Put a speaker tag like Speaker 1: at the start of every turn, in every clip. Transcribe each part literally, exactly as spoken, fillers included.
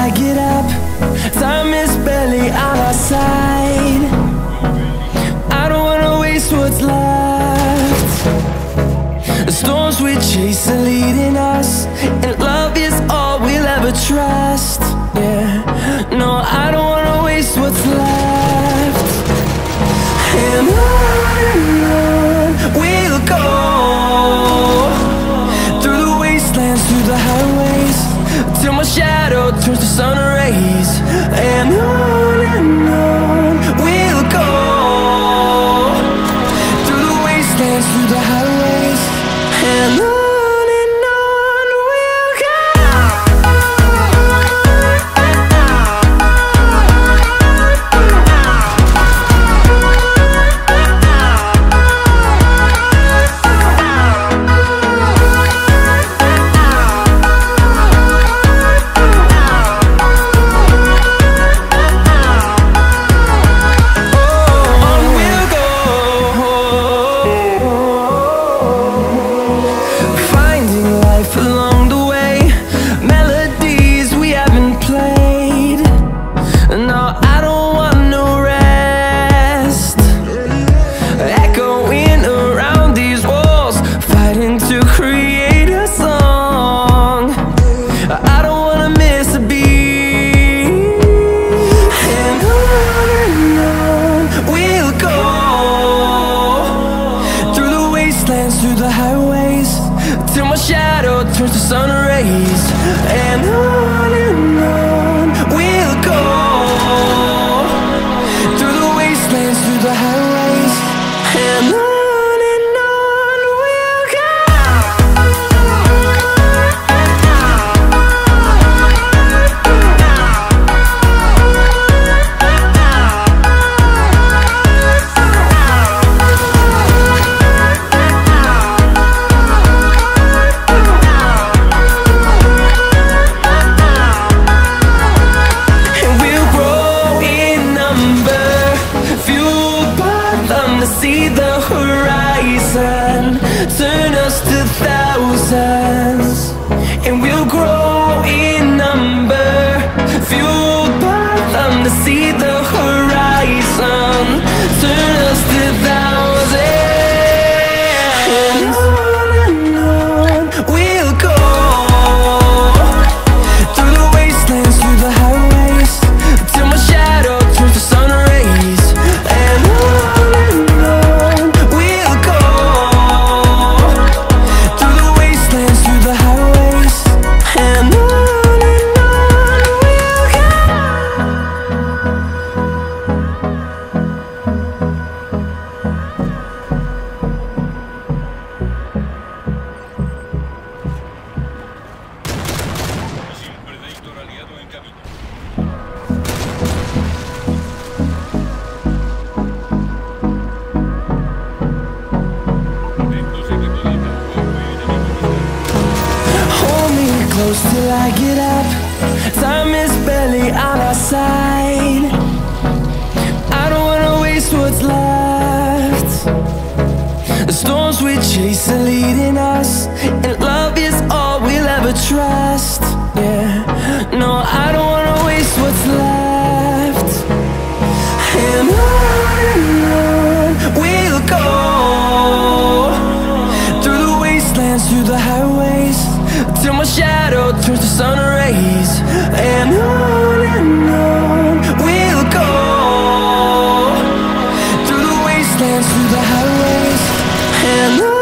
Speaker 1: I get up. Time is barely on our side. I don't wanna waste what's left. The storms we chase are leading us, and love is all we'll ever trust. Yeah, no, I don't wanna waste what's left. And on and on we'll go, through the wastelands, through the highways, till my shadow turns to sun rays. And on and on we'll go, through the wastelands, through the highways, and on. Through the highways, till my shadow turns to sun rays. And on and on we'll go, through the wastelands, through the highways, and on. See the horizon turn us to thousands, and we'll grow in number, fueled by them. To see the horizon turn us to thousands, and on and on we'll go, through the wastelands, through the highways, till my shadow turns to sun rays. And on close till I get up. Time is barely on our side. I don't wanna waste what's left. The storms we chase are leading us, and love is all we'll ever trust. Yeah, no, I don't wanna waste what's left. And on and on we'll go, through the wastelands, through the highways, till my shadow turns to sun rays. And on and on we'll go, through the wastelands, through the highways, and on.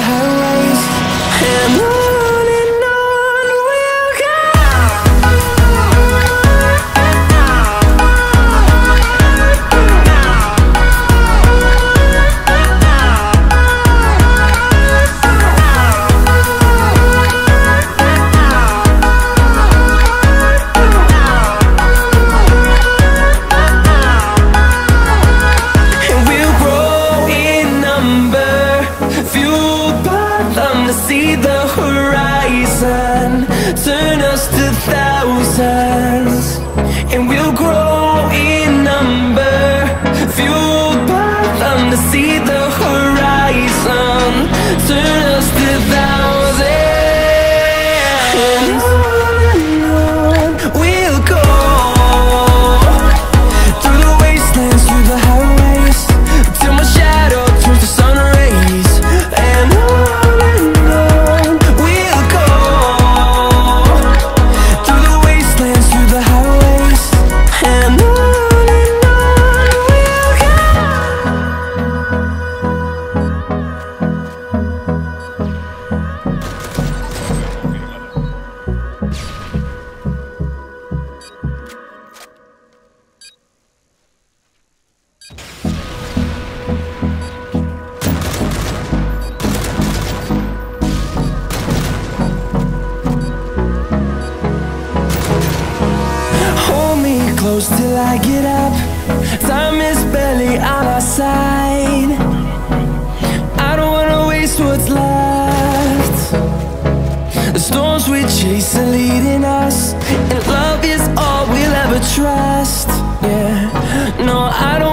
Speaker 1: highways, and on and on we'll go. See the horizon, turn us to thousands, and we'll grow in number, fueled by them to see the horizon, turn us to thousands, and on and on we'll go, through the wastelands, through the highways, till my shadow turns to sun rays, and on. Close till I get up, time is barely on our side. I don't wanna waste what's left. The storms we chase are leading us, and love is all we'll ever trust. Yeah, no, I don't